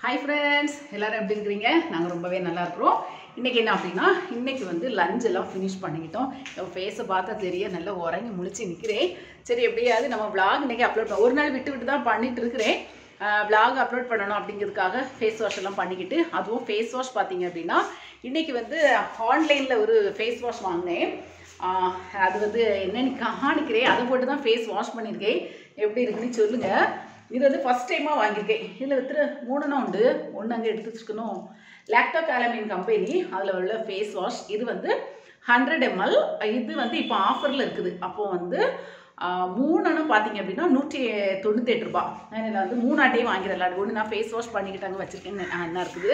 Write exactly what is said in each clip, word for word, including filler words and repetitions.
Hi friends, எல்லாரும் எப்படி இருக்கீங்க? நாங்க ரொம்பவே நல்லா இருக்கோம். இன்னைக்கு என்ன அப்படினா, இன்னைக்கு வந்து லஞ்ச் எல்லாம் finish பண்ணிட்டோம். என் ஃபேஸை பார்த்தா தெரிய நல்லா உறங்கி முழிச்சு நிக்கிறேன். சரி எப்படியாவது நம்ம vlog இன்னைக்கு அப்லோட் பண்ண ஒரு நாள் விட்டு விட்டு தான் பண்ணிட்டு இருக்கேன். vlog அப்லோட் பண்ணனும் அப்படிங்கிறதுக்காக ஃபேஸ் வாஷ் எல்லாம் பண்ணிக்கிட்டு, அதுவும் ஃபேஸ் வாஷ் பாத்தீங்க அப்படினா, இன்னைக்கு வந்து ஆன்லைன்ல ஒரு ஃபேஸ் வாஷ் வாங்குனேன். அது வந்து என்னன்னு காணிக்கிறேன். அதை போட்டு தான் ஃபேஸ் வாஷ் பண்ணிருக்கேன். எப்படி இருக்குன்னு சொல்லுங்க. இது வந்து ஃபர்ஸ்ட் டைமாக வாங்கியிருக்கேன். இதில் வித்துற மூணுனா உண்டு. ஒன்று அங்கே எடுத்து வச்சுக்கணும். லாக்டோகாலமின் கம்பெனி அதில் உள்ள ஃபேஸ் வாஷ். இது வந்து ஹண்ட்ரட் எம்எல். இது வந்து இப்போ ஆஃபரில் இருக்குது. அப்போது வந்து மூணுன்னு பார்த்தீங்க அப்படின்னா நூற்றி தொண்ணூற்றி எட்டு ரூபா. நான் வந்து மூணாட்டையும் வாங்கிடலாம். ஒன்று நான் ஃபேஸ் வாஷ் பண்ணிக்கிட்டாங்க வச்சுருக்கேன்னு என்ன இருக்குது.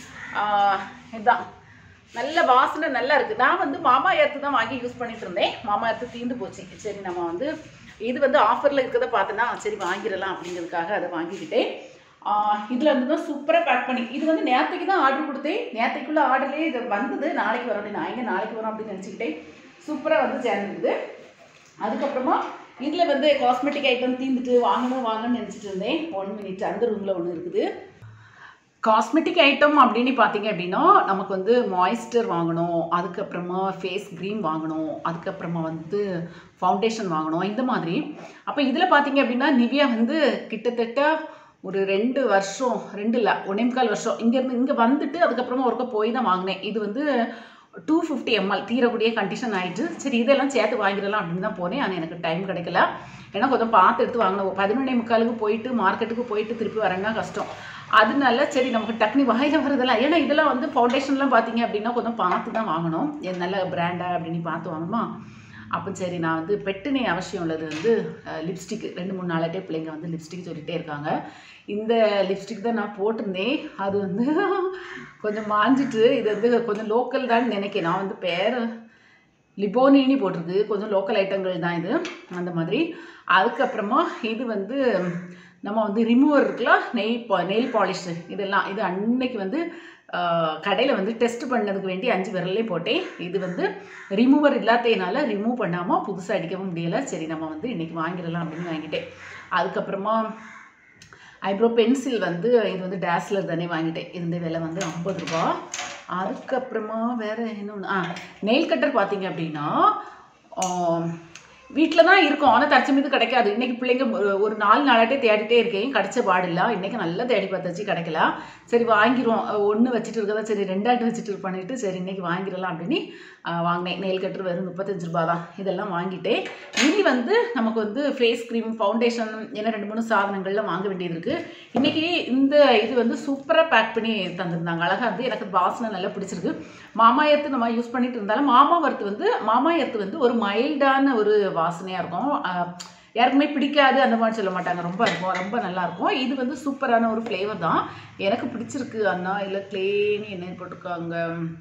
இதுதான் நல்ல வாசனை நல்லா இருக்குது. நான் வந்து மாமா எர்த்து தான் வாங்கி யூஸ் பண்ணிட்டு இருந்தேன். மாமா எர்த்து தீர்ந்து போச்சு. சரி நம்ம வந்து இது வந்து ஆஃபரில் இருக்கிறத பார்த்தோன்னா சரி வாங்கிடலாம் அப்படிங்கிறதுக்காக அதை வாங்கிக்கிட்டேன். இதில் வந்து தான் சூப்பராக பேக் பண்ணி இது வந்து நேற்றுக்கு தான் ஆர்டர் கொடுத்தேன். நேற்றுக்குள்ளே ஆர்டர்லேயே இது வந்தது. நாளைக்கு வரோம் நான் எங்கே நாளைக்கு வரோம் அப்படின்னு நினச்சிக்கிட்டேன். சூப்பராக வந்து சேர்ந்துருக்குது. அதுக்கப்புறமா இதில் வந்து காஸ்மெட்டிக் ஐட்டம் தீர்ந்துட்டு வாங்கணும் வாங்கணும்னு நினச்சிட்டு இருந்தேன். ஒன் மினிட் அந்த ரூமில் ஒன்று இருக்குது. காஸ்மெட்டிக் ஐட்டம் அப்படின்னு பார்த்தீங்க அப்படின்னா நமக்கு வந்து மாய்ஸ்டர் வாங்கணும், அதுக்கப்புறமா ஃபேஸ் க்ரீம் வாங்கணும், அதுக்கப்புறமா வந்து ஃபவுண்டேஷன் வாங்கணும் இந்த மாதிரி. அப்போ இதில் பார்த்தீங்க அப்படின்னா நிவியா வந்து கிட்டத்தட்ட ஒரு ரெண்டு வருஷம் ரெண்டு இல்லை ஒன்றே முக்கால் வருஷம் இங்கேருந்து இங்கே வந்துட்டு அதுக்கப்புறமா ஒருக்க போய் தான் வாங்கினேன். இது வந்து டூ ஃபிஃப்டி எம்எல் தீரக்கூடிய கண்டிஷன் ஆகிடுச்சு. சரி இதெல்லாம் சேர்த்து வாங்கிடலாம் அப்படின்னு தான் போனேன். ஆனால் எனக்கு டைம் கிடைக்கல. ஏன்னா கொஞ்சம் பார்த்து எடுத்து வாங்கினோம். பதினொன்னே முக்காலுக்கு போயிட்டு மார்க்கெட்டுக்கு போயிட்டு திருப்பி வரேன்னா கஷ்டம். அதனால சரி நமக்கு டக்குனி வாயில் வரதெல்லாம் ஏன்னா இதெல்லாம் வந்து ஃபவுண்டேஷன்லாம் பார்த்தீங்க அப்படின்னா கொஞ்சம் பார்த்து தான் வாங்கணும். நல்ல பிராண்டாக அப்படின்னு பார்த்து வாங்கணுமா. அப்போ சரி நான் வந்து பெட்டுனே அவசியம் உள்ளது வந்து லிப்ஸ்டிக் ரெண்டு மூணு நாளாட்டே பிள்ளைங்க வந்து லிப்ஸ்டிக் சொல்லிகிட்டே இருக்காங்க. இந்த லிப்ஸ்டிக் தான் நான் போட்டிருந்தேன். அது வந்து கொஞ்சம் மாஞ்சிட்டு இது வந்து கொஞ்சம் லோக்கல் தான் நினைக்கிறேன். நான் வந்து பேர் லிபோனினி போட்டிருக்கு. கொஞ்சம் லோக்கல் ஐட்டங்கள் தான் இது அந்த மாதிரி. அதுக்கப்புறமா இது வந்து நம்ம வந்து ரிமூவர் இருக்கலாம் நெய் பா நெயில் பாலிஷு இதெல்லாம் இது அன்னைக்கு வந்து கடையில் வந்து டெஸ்ட் பண்ணதுக்கு வேண்டி அஞ்சு விரல்லே போட்டேன். இது வந்து ரிமூவர் இல்லாததுனால ரிமூவ் பண்ணாமல் புதுசாக அடிக்கவும் முடியலை. சரி நம்ம வந்து இன்றைக்கி வாங்கிடலாம் அப்படின்னு வாங்கிட்டேன். அதுக்கப்புறமா ஐப்ரோ பென்சில் வந்து இது வந்து டேஸ்லர் தானே வாங்கிட்டேன். இந்த விலை வந்து ஐம்பது ரூபா. அதுக்கப்புறமா வேறு இன்னொன்று ஆ நெயில் கட்டர் பார்த்தீங்க அப்படின்னா வீட்டில் தான் இருக்கும். ஆனால் தற்சமயத்து கிடைக்காது. இன்றைக்கி பிள்ளைங்க ஒரு நாலு நாளாட்டே தேடிட்டே இருக்கேன். கிடச்ச பாடில்லை. இன்றைக்கி நல்லா தேடி பார்த்தாச்சு கிடைக்கல. சரி வாங்கிடுவோம். ஒன்று வச்சுட்டு இருக்கதா சரி ரெண்டாட்டு வச்சுட்டு பண்ணிவிட்டு சரி இன்றைக்கி வாங்கிடலாம் அப்படின்னு வாங்கினேன். நெயில் கட்டர் வெறும் முப்பத்தஞ்சு ரூபா தான். இதெல்லாம் வாங்கிட்டேன். இனி வந்து நமக்கு வந்து ஃபேஸ் க்ரீம் ஃபவுண்டேஷன் என்ன ரெண்டு மூணு சாதனங்கள்லாம் வாங்க வேண்டியது இருக்குது. இன்றைக்கி இந்த இது வந்து சூப்பராக பேக் பண்ணி தந்துருந்தாங்க. அழகாக இருந்து எனக்கு வாசனை நல்லா பிடிச்சிருக்கு. மாமா எர்த்து நம்ம யூஸ் பண்ணிட்டு இருந்தாலும் மாமா எர்த்து வந்து மாமா எர்த்து வந்து ஒரு மைல்டான ஒரு வாசனையாக இருக்கும். யாருக்குமே பிடிக்காது அந்த மாதிரி சொல்ல மாட்டாங்க. ரொம்ப இருக்கும் ரொம்ப நல்லாயிருக்கும். இது வந்து சூப்பரான ஒரு ஃப்ளேவர் தான். எனக்கு பிடிச்சிருக்கு. அண்ணா இல்லை க்ளேனி என்ன போட்டிருக்காங்க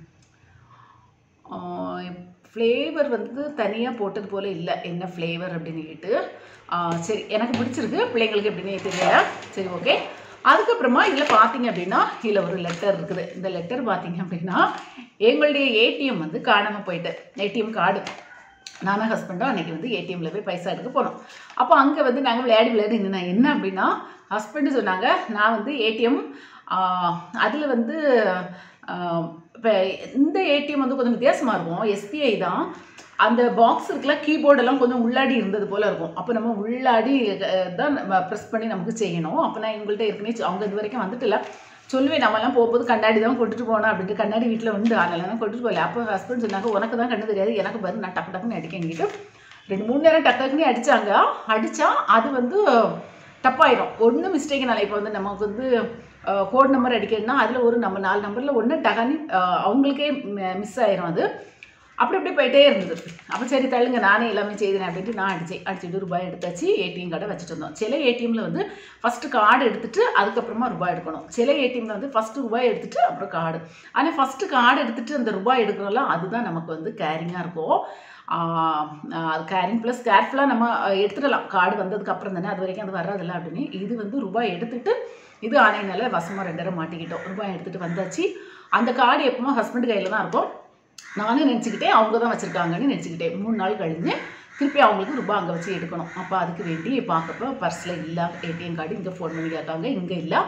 ஃப்ளேவர் வந்து தனியாக போட்டது போல் இல்லை. என்ன ஃப்ளேவர் அப்படின்னு கேட்டு சரி எனக்கு பிடிச்சிருக்கு. பிள்ளைங்களுக்கு எப்படின்னு தெரியல. சரி ஓகே. அதுக்கப்புறமா இதில் பார்த்தீங்க அப்படின்னா இதில் ஒரு லெட்டர் இருக்குது. இந்த லெட்டர் பார்த்தீங்க அப்படின்னா எங்களுடைய ஏடிஎம் வந்து காணாமல் போயிட்டு ஏடிஎம் கார்டு நானும் ஹஸ்பண்டும் அன்றைக்கி வந்து ஏடிஎம்மில் போய் பைசா எடுக்க போனோம். அப்போ அங்கே வந்து நாங்கள் விளையாடி விளையாடி நின்னா என்ன அப்படின்னா ஹஸ்பண்டு சொன்னாங்க நான் வந்து ஏடிஎம் அதில் வந்து இப்போ இந்த ஏடிஎம் வந்து கொஞ்சம் வித்தியாசமாக இருக்கும். எஸ்பிஐ தான். அந்த பாக்ஸ் இருக்குல்ல கீபோர்டெல்லாம் கொஞ்சம் உள்ளாடி இருந்தது போல் இருக்கும். அப்போ நம்ம உள்ளாடி தான் நம்ம ப்ரெஸ் பண்ணி நமக்கு செய்யணும். அப்போ நான் எங்கள்கிட்ட ஏற்கனவே அவங்க இது வரைக்கும் வந்துட்டு இல்லை சொல்லுவேன் நம்மலாம் போகும்போது கண்ணாடி தான் கொண்டுட்டு போனோம் அப்படின்ட்டு. கண்ணாடி வீட்டில் உண்டு அதனால தான் கொண்டுட்டு போகல. அப்போ ஹஸ்பண்ட் சொன்னாங்க உனக்கு தான் கண்ணு தெரியாது எனக்கு பாரு நான் டக்கு டக்குன்னு அடிக்கங்கிட்டு ரெண்டு மூணு நேரம் டக்கு டக்குன்னு அடித்தாங்க. அடித்தா அது வந்து டப்பாயிரும். ஒன்றும் மிஸ்டேக்குனால இப்போ வந்து நமக்கு வந்து கோட் நம்பர் அடிக்கணும்னா அதில் ஒரு நம்ம நாலு நம்பரில் ஒன்று டகானி அவங்களுக்கே மிஸ் ஆயிரும். அது அப்படி அப்படி போயிட்டே இருந்தது. அப்போ சரி தள்ளுங்க நானே எல்லாமே செய்தேன் அப்படின்ட்டு நான் அடித்தேன். அடிச்சுட்டு ரூபாய் எடுத்தாச்சு. ஏடிஎம் கார்டை வச்சுட்டு வந்தோம். சில ஏடிஎம்மில் வந்து ஃபஸ்ட்டு கார்டு எடுத்துகிட்டு அதுக்கப்புறமா ரூபாய் எடுக்கணும். சில ஏடிஎம்மில் வந்து ஃபஸ்ட்டு ரூபாய் எடுத்துகிட்டு அப்புறம் கார்டு. ஆனால் ஃபஸ்ட்டு கார்டு எடுத்துகிட்டு அந்த ரூபாய் எடுக்கிறோம்ல அதுதான் நமக்கு வந்து கேரிங்காக இருக்கும். அது கேரிங் ப்ளஸ் கேர்ஃபுல்லாக நம்ம எடுத்துடலாம். கார்டு வந்ததுக்கு அப்புறம் தானே அது வரைக்கும் அது வர்றதில்லை அப்படின்னு. இது வந்து ரூபாய் எடுத்துகிட்டு இது ஆனையினால வசமாக ரெண்டரை மாட்டிக்கிட்டோம். ரூபாய் எடுத்துகிட்டு வந்தாச்சு. அந்த கார்டு எப்பவுமே ஹஸ்பண்ட் கையில் தான் இருக்கும். நானும் நினச்சிக்கிட்டேன் அவங்க தான் வச்சுருக்காங்கன்னு நினச்சிக்கிட்டேன். மூணு நாள் கழிஞ்சு திருப்பி அவங்களுக்கு ரூபாய் அங்கே வச்சு எடுக்கணும். அப்போ அதுக்கு வேண்டி பார்க்கப்போ பர்ஸில் இல்லை ஏடிஎம் கார்டு இங்கே ஃபோன் பண்ணி கேட்காங்க இங்கே இல்லை.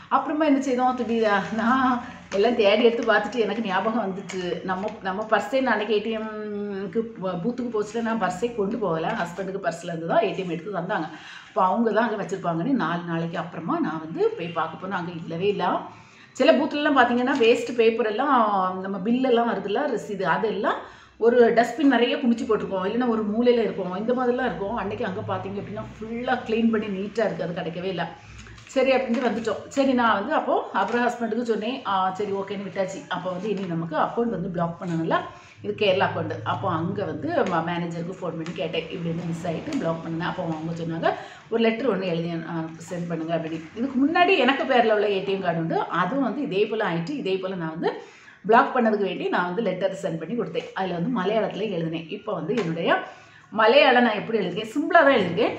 அப்புறமா என்ன செய்தோம் திடீரா நான் எல்லாம் தேடி எடுத்து பார்த்துட்டு எனக்கு ஞாபகம் வந்துச்சு நம்ம நம்ம பர்ஸே நான் அன்றைக்கி ஏடிஎம்க்கு பூத்துக்கு போச்சுல நான் பர்ஸே கொண்டு போகலை ஹஸ்பண்டுக்கு பர்ஸில் இருந்து தான் ஏடிஎம் எடுத்து தந்தாங்க இப்போ அவங்க தான் அங்கே வச்சுருப்பாங்கன்னு நாலு நாளைக்கு அப்புறமா நான் வந்து போய் பார்க்க போனேன் அங்கே இல்லவே இல்லை சில பூத்துலலாம் பார்த்தீங்கன்னா வேஸ்ட் பேப்பர் எல்லாம் நம்ம பில்லெல்லாம் வருதுல்ல ரசீது அதெல்லாம் ஒரு டஸ்ட்பின் நிறைய குமிச்சு போட்டிருக்கோம் இல்லைன்னா ஒரு மூலையில் இருக்கும் இந்த மாதிரிலாம் இருக்கும் அன்றைக்கி அங்கே பார்த்தீங்க அப்படின்னா ஃபுல்லாக க்ளீன் பண்ணி நீட்டாக இருக்குது அது கிடைக்கவே இல்லை சரி அப்படின்ட்டு வந்துட்டோம் சரி நான் வந்து அப்போது அப்புறம் ஹஸ்பண்டுக்கு சொன்னேன் சரி ஓகேன்னு விட்டாச்சு அப்போ வந்து இனி நமக்கு அக்கௌண்ட் வந்து பிளாக் பண்ணணும்ல இது கேரளா அக்கௌண்ட் அப்போ அங்கே வந்து மேனேஜருக்கு ஃபோன் பண்ணி கேட்டேன் இப்படி வந்து மிஸ் ஆகிட்டு பிளாக் பண்ணினேன் அப்போ அவங்க சொன்னாங்க ஒரு லெட்ரு ஒன்று எழுதி சென்ட் பண்ணுங்கள் அப்படின்னு இதுக்கு முன்னாடி எனக்கு பேரில் உள்ள ஏடிஎம் கார்டு உண்டு அதுவும் வந்து இதே போல் ஆகிட்டு இதே போல் நான் வந்து பிளாக் பண்ணதுக்கு வேண்டி நான் வந்து லெட்டர் சென்ட் பண்ணி கொடுத்தேன் அதில் வந்து மலையாளத்தில் எழுதினேன் இப்போ வந்து என்னுடைய மலையாளம் நான் எப்படி எழுதிருக்கேன் சிம்பிளாக தான் எழுதிருக்கேன்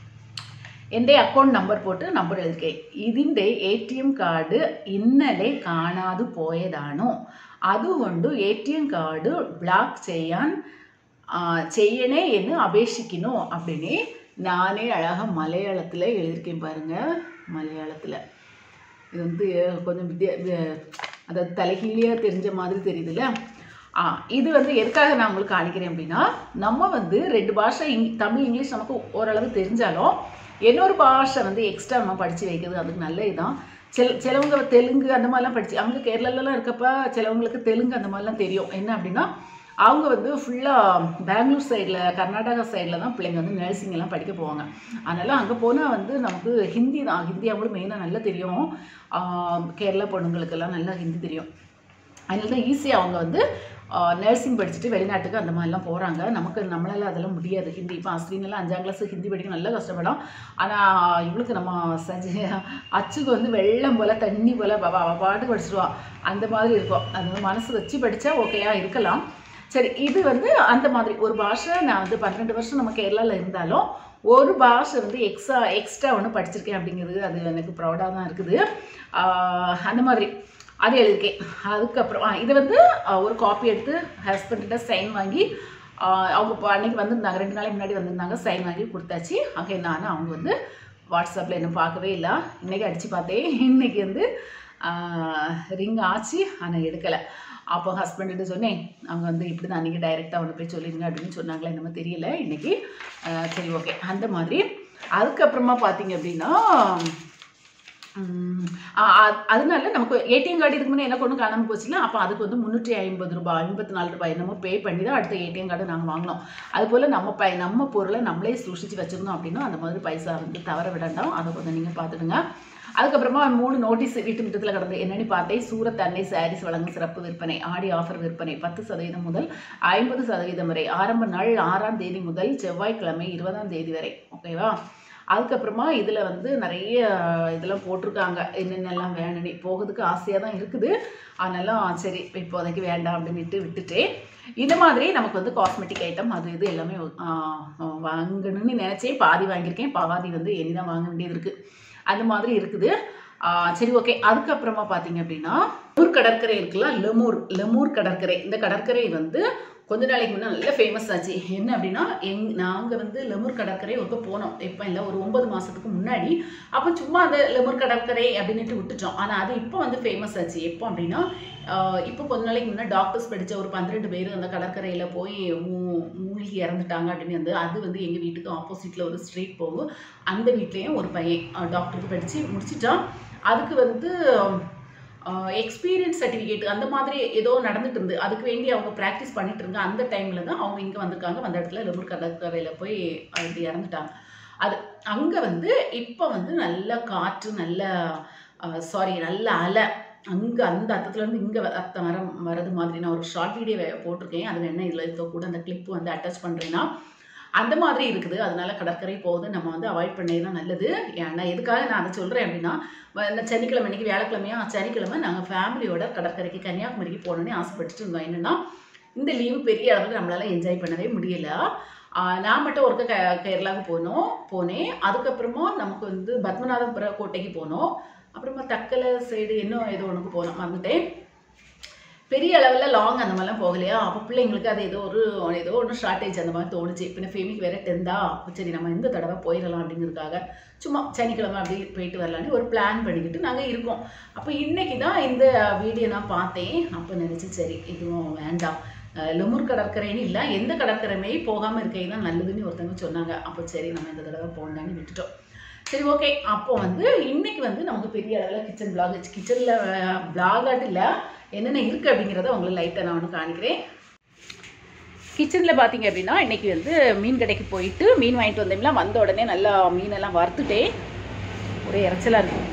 എൻ്റെ അക്കൗണ്ട് നമ്പർ പോട്ട് നമ്പർ എഴുതിക്കേ ഇതിൻ്റെ എ ടി എം കാർഡ് ഇന്നലെ കാണാതെ പോയതാണോ അതുകൊണ്ട് A T M card block ചെയ്യാൻ ചെയ്യണേ എന്ന് അപേക്ഷിക്കണോ அப்படின்னு நானே அழகாக மலையாளத்தில் எழுதியிருக்கேன் பாருங்கள் மலையாளத்தில் இது வந்து கொஞ்சம் வித்தியா அதாவது தலைகீழியாக தெரிஞ்ச மாதிரி தெரியுதுல்ல ஆ இது வந்து எதுக்காக நான் உங்களுக்கு காணிக்கிறேன் அப்படின்னா நம்ம வந்து ரெண்டு பாஷை இங் தமிழ் இங்கிலீஷ் நமக்கு ஓரளவு தெரிஞ்சாலும் இன்னொரு பாஷை வந்து எக்ஸ்ட்ரா நம்ம படித்து வைக்கிறது அதுக்கு நல்ல இதுதான் சில சிலவங்க தெலுங்கு அந்த மாதிரிலாம் படித்து அங்கே கேரளாலலாம் இருக்கப்போ சிலவங்களுக்கு தெலுங்கு அந்த மாதிரிலாம் தெரியும் என்ன அப்படின்னா அவங்க வந்து ஃபுல்லாக பெங்களூர் சைடில் கர்நாடகா சைடில் தான் பிள்ளைங்க வந்து நர்சிங் எல்லாம் படிக்க போவாங்க அதனால் அங்கே போனால் வந்து நமக்கு ஹிந்தி தான் ஹிந்தி அவங்களுக்கு மெயினாக நல்லா தெரியும் கேரளா பொண்ணுங்களுக்கெல்லாம் நல்லா ஹிந்தி தெரியும் அதனால தான் ஈஸியாக அவங்க வந்து நர்சிங் படிச்சுட்டு வெளிநாட்டுக்கு அந்த மாதிரிலாம் போகிறாங்க நமக்கு நம்மளால் அதெல்லாம் முடியாது ஹிந்தி இப்போ அஸ்வினெல்லாம் அஞ்சாம் கிளாஸ் ஹிந்தி படிக்க நல்லா கஷ்டப்படும் ஆனால் இவளுக்கு நம்ம சஜி அச்சுக்கு வந்து வெள்ளம் போல் தண்ணி போல் பாட்டு படிச்சிடுவா அந்த மாதிரி இருக்கும் அது வந்து மனசு வச்சு படித்தா ஓகேயா இருக்கலாம் சரி இது வந்து அந்த மாதிரி ஒரு பாஷை நான் வந்து பன்னெண்டு வருஷம் நம்ம கேரளாவில் இருந்தாலும் ஒரு பாஷை வந்து எக்ஸ்ட்ரா எக்ஸ்ட்ரா ஒன்று படிச்சிருக்கேன் அப்படிங்கிறது அது எனக்கு ப்ரௌடாக தான் இருக்குது அந்த மாதிரி அது எழுதியிருக்கேன் அதுக்கப்புறம் இது வந்து ஒரு காப்பி எடுத்து ஹஸ்பண்ட்கிட்ட சைன் வாங்கி அவங்க இப்போ அன்றைக்கி வந்திருந்தாங்க ரெண்டு நாளைக்கு முன்னாடி வந்திருந்தாங்க சைன் வாங்கி கொடுத்தாச்சு அங்கே நான் அவங்க வந்து வாட்ஸ்அப்பில் என்ன பார்க்கவே இல்லை இன்றைக்கி அடித்து பார்த்தேன் இன்றைக்கி வந்து ரிங் ஆச்சு ஆனால் எடுக்கலை அப்போ ஹஸ்பண்ட்கிட்ட சொன்னேன் அவங்க வந்து இப்படி தான் அன்றைக்கி டைரெக்டாக ஒன்று போய் சொல்லிடுங்க அப்படின்னு சொன்னாங்களே என்னமோ தெரியல இன்றைக்கி சரி ஓகே அந்த மாதிரி அதுக்கப்புறமா பார்த்தீங்க அப்படின்னா அதனால நமக்கு ஏடிஎம் கார்டு இதுக்கு முன்னே எனக்கு ஒன்றும் காணாமல் போச்சுல அப்போ அதுக்கு வந்து முந்நூற்றி ஐம்பது ரூபாய் ஐம்பத்தி நாலு ரூபாய் என்னமோ பே பண்ணி தான் அடுத்த ஏடிஎம் கார்டு நாங்கள் வாங்கினோம் அதுபோல் நம்ம பை நம்ம பொருளை நம்மளே சூழ்ச்சி வச்சுருந்தோம் அப்படின்னா அந்த மாதிரி பைசா வந்து தவற விடண்டாம் அதை கொஞ்சம் நீங்கள் பார்த்துடுங்க அதுக்கப்புறமா மூணு நோட்டீஸ் வீட்டு முற்றத்தில் கிடந்து என்னென்னு பார்த்தேன் சூரத் அன்னை சாரீஸ் வழங்கும் சிறப்பு விற்பனை ஆடி ஆஃபர் விற்பனை பத்து சதவீதம் முதல் ஐம்பது சதவீதம் வரை ஆரம்ப நாள் ஆறாம் தேதி முதல் செவ்வாய்க்கிழமை இருபதாம் தேதி வரை ஓகேவா அதுக்கப்புறமா இதில் வந்து நிறைய இதெல்லாம் போட்டிருக்காங்க என்னென்னலாம் வேணும்னு போகிறதுக்கு ஆசையாக தான் இருக்குது அதனால சரி இப்போதைக்கு வேண்டாம் அப்படின்ட்டு விட்டுட்டேன் இந்த மாதிரி நமக்கு வந்து காஸ்மெட்டிக் ஐட்டம் அது இது எல்லாமே வாங்கணும்னு நினச்சேன் பாதி வாங்கியிருக்கேன் பாதி வந்து இனிதான் வாங்க வேண்டியது இருக்குது அந்த மாதிரி இருக்குது சரி ஓகே அதுக்கப்புறமா பார்த்தீங்க அப்படின்னா லெமூர் கடற்கரை இருக்குல்ல லெமூர் லெமூர் கடற்கரை இந்த கடற்கரை வந்து கொஞ்ச நாளைக்கு முன்னே நல்ல ஃபேமஸ் ஆச்சு என்ன அப்படின்னா எங் நாங்கள் வந்து லெமூர் கடற்கரை ஒருக்க போனோம் எப்போ இல்லை ஒரு ஒன்பது மாதத்துக்கு முன்னாடி அப்போ சும்மா அந்த லெமூர் கடற்கரை அப்படின்ட்டு விட்டுட்டோம் ஆனால் அது இப்போ வந்து ஃபேமஸ் ஆச்சு எப்போ அப்படின்னா இப்போ கொஞ்ச நாளைக்கு முன்னே டாக்டர்ஸ் படித்த ஒரு பன்னிரெண்டு பேர் அந்த கடற்கரையில் போய் மூ மூழ்கி இறந்துட்டாங்க அப்படின்னு வந்து அது வந்து எங்கள் வீட்டுக்கு ஆப்போசிட்டில் ஒரு ஸ்ட்ரீட் போகும் அந்த வீட்லேயும் ஒரு பையன் டாக்டருக்கு படித்து முடிச்சிட்டான் அதுக்கு வந்து எக்ஸ்பீரியன்ஸ் சர்டிஃபிகேட் அந்த மாதிரி ஏதோ நடந்துட்டு இருந்து அதுக்கு வேண்டி அவங்க ப்ராக்டிஸ் பண்ணிட்டு இருந்தாங்க அந்த டைமில் தான் அவங்க இங்கே வந்திருக்காங்க வந்த இடத்துல லெமூர் கடற்கரையில் போய் அப்படி இறந்துட்டாங்க அது அங்கே வந்து இப்போ வந்து நல்ல காற்று நல்ல சாரி நல்ல அலை அங்கே அந்த அர்த்தத்துலேருந்து இங்கே அர்த்தம் வர வரது மாதிரி நான் ஒரு ஷார்ட் வீடியோ போட்டிருக்கேன் அது வேணா இதில் இருக்க கூட அந்த கிளிப்பு வந்து அட்டாச் பண்ணுறேன்னா அந்த மாதிரி இருக்குது அதனால கடற்கரை போகுது நம்ம வந்து அவாய்ட் பண்ணது தான் நல்லது ஏன்னா எதுக்காக நான் அதை சொல்கிறேன் அப்படின்னா சனிக்கிழமை அன்றைக்கி வியாழக்கிழமையா சனிக்கிழமை நாங்கள் ஃபேமிலியோட கடற்கரைக்கு கன்னியாகுமரிக்கு போகணுன்னே ஆசைப்பட்டுட்டு இருந்தோம் என்னென்னா இந்த லீவு பெரிய அளவில் நம்மளால் என்ஜாய் பண்ணவே முடியலை நான் மட்டும் ஒருக்க க கேரளாவுக்கு போனோம் போனேன் அதுக்கப்புறமா நமக்கு வந்து பத்மநாபபுர கோட்டைக்கு போனோம் அப்புறமா தக்கலை சைடு இன்னும் ஏதோ ஒன்றுக்கு போனோம் வந்துட்டேன் பெரிய அளவில் லாங் அந்த மாதிரிலாம் போகலையா. அப்போ பிள்ளைங்களுக்கு அது ஏதோ ஒரு ஏதோ ஒன்று ஷார்ட்டேஜ் அந்த மாதிரி தோணுச்சு. பின்ன ஃபேமிக்கு வேறு டென்தா, சரி நம்ம இந்த தடவை போயிடலாம் அப்படிங்கிறதுக்காக சும்மா சனிக்கிழமை அப்படி போயிட்டு வரலான்னு ஒரு பிளான் பண்ணிக்கிட்டு நாங்கள் இருக்கோம். அப்போ இன்றைக்கி தான் இந்த வீடியோ நான் பார்த்தேன். அப்போ நினச்சி சரி இதுவும் வேண்டாம், லெமூர் கடற்கரைன்னு இல்லை, எந்த கடற்கரைமே போகாமல் இருக்கையும் தான் நல்லதுன்னு ஒருத்தவங்க சொன்னாங்க. அப்போ சரி நம்ம இந்த தடவை போகலான்னு விட்டுட்டோம். சரி ஓகே. அப்போ வந்து இன்றைக்கி வந்து நமக்கு பெரிய அளவில் கிச்சன் பிளாக் கிச்சனில் பிளாகாட்டு இல்லை, என்னென்ன இருக்குது அப்படிங்கிறத உங்களை லைட்டாக நான் ஒன்று காணிக்கிறேன். கிச்சனில் பார்த்தீங்க அப்படின்னா இன்றைக்கி வந்து மீன் கடைக்கு போயிட்டு மீன் வாங்கிட்டு வந்தோம்னா வந்த உடனே நல்லா மீனெல்லாம் வறுத்துட்டேன். ஒரே இறைச்சலாக இருக்கும்.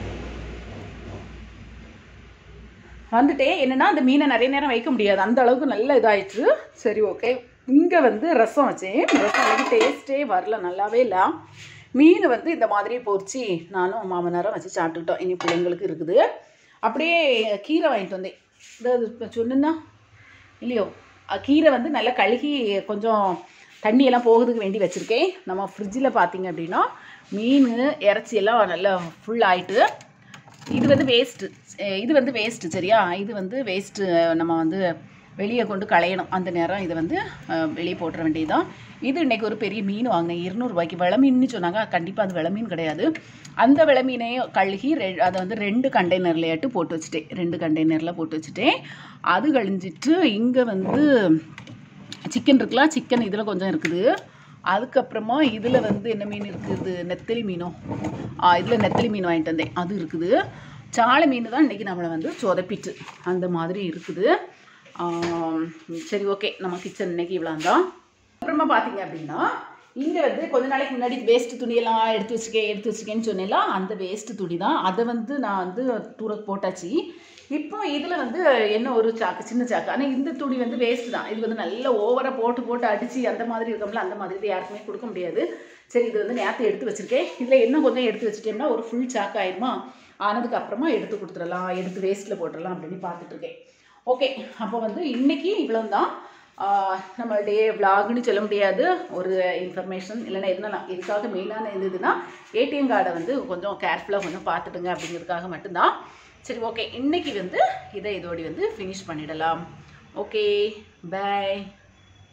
வந்துட்டேன் என்னென்னா அந்த மீனை நிறைய நேரம் வைக்க முடியாது, அந்த அளவுக்கு நல்ல இதாகிடுச்சு. சரி ஓகே. இங்கே வந்து ரசம் வச்சேன். ரசம் எனக்கு டேஸ்ட்டே வரல, நல்லாவே இல்லை. மீன் வந்து இந்த மாதிரி பொரிச்சு நானும் மாமனாரும் வச்சு சாப்பிட்டுக்கிட்டோம். இனி பிள்ளைங்களுக்கு இருக்குது. அப்படியே கீரை வாங்கிட்டு வந்தேன். இதாவது இப்போ சொன்னா இல்லையோ, கீரை வந்து நல்லா கழுகி கொஞ்சம் தண்ணியெல்லாம் போகிறதுக்கு வேண்டி வச்சுருக்கேன். நம்ம ஃப்ரிட்ஜில் பார்த்திங்க அப்படின்னா மீன் இறைச்சியெல்லாம் நல்லா ஃபுல் ஆகிட்டு, இது வந்து வேஸ்ட்டு இது வந்து வேஸ்ட்டு சரியா. இது வந்து வேஸ்ட்டு, நம்ம வந்து வெளியே கொண்டு களையணும். அந்த நேரம் இதை வந்து வெளியே போட்டுற வேண்டியதுதான். இது இன்றைக்கி ஒரு பெரிய மீன் வாங்கினேன் இருநூறுபாய்க்கு. வெள மீன்னு சொன்னாங்க, கண்டிப்பாக அது வெள மீன் கிடையாது. அந்த வெள மீனையும் கழுகி ரெ அதை வந்து ரெண்டு கண்டெய்னர்லையாட்டு போட்டு வச்சுட்டேன். ரெண்டு கண்டெய்னரில் போட்டு வச்சுட்டேன். அது கழிஞ்சிட்டு இங்கே வந்து சிக்கன் இருக்கலாம், சிக்கன் இதில் கொஞ்சம் இருக்குது. அதுக்கப்புறமா இதில் வந்து என்ன மீன் இருக்குது, நெத்தலி மீனும், இதில் நெத்தலி மீன் வாங்கிட்டு வந்தேன், அது இருக்குது. சாலை மீன் தான் இன்றைக்கி நம்மளை வந்து சொதப்பிட்டு அந்த மாதிரி இருக்குது. சரி ஓகே. நம்ம கிச்சன் இன்றைக்கி இவ்வளோ தான். அப்புறமா பார்த்தீங்க அப்படின்னா இங்கே வந்து கொஞ்ச நாளைக்கு முன்னாடி வேஸ்ட்டு துணியெல்லாம் எடுத்து வச்சுக்கேன் எடுத்து வச்சுக்கேன்னு சொன்னேன்லாம், அந்த வேஸ்ட்டு துணி தான். அதை வந்து நான் வந்து தூர போட்டாச்சு. இப்போ இதில் வந்து என்ன ஒரு சாக்கு, சின்ன சாக்கு. ஆனால் இந்த துணி வந்து வேஸ்ட்டு தான். இது வந்து நல்லா ஓவராக போட்டு போட்டு அடித்து அந்த மாதிரி இருக்கோம்ல, அந்த மாதிரி யாருக்குமே கொடுக்க முடியாது. சரி இது வந்து நேரத்தை எடுத்து வச்சுருக்கேன். இதில் இன்னும் கொஞ்சம் எடுத்து வச்சுட்டோம்னா ஒரு ஃபுல் சாக்கு ஆயிடுமா. ஆனதுக்கு அப்புறமா எடுத்து கொடுத்துடலாம், எடுத்து வேஸ்ட்டில் போட்டுடலாம் அப்படின்னு பார்த்துட்ருக்கேன். ஓகே. அப்போ வந்து இன்றைக்கி இவ்வளோ தான். நம்மளுடைய விளாகுன்னு சொல்ல முடியாது, ஒரு இன்ஃபர்மேஷன் இல்லைன்னா எதுனா இதுக்காக மெயினான இருந்ததுன்னா ஏடிஎம் கார்டை வந்து கொஞ்சம் கேர்ஃபுல்லாக கொஞ்சம் பார்த்துடுங்க அப்படிங்கிறதுக்காக மட்டும்தான். சரி ஓகே. இன்றைக்கி வந்து இதை இதோடி வந்து ஃபினிஷ் பண்ணிடலாம். Okay, by.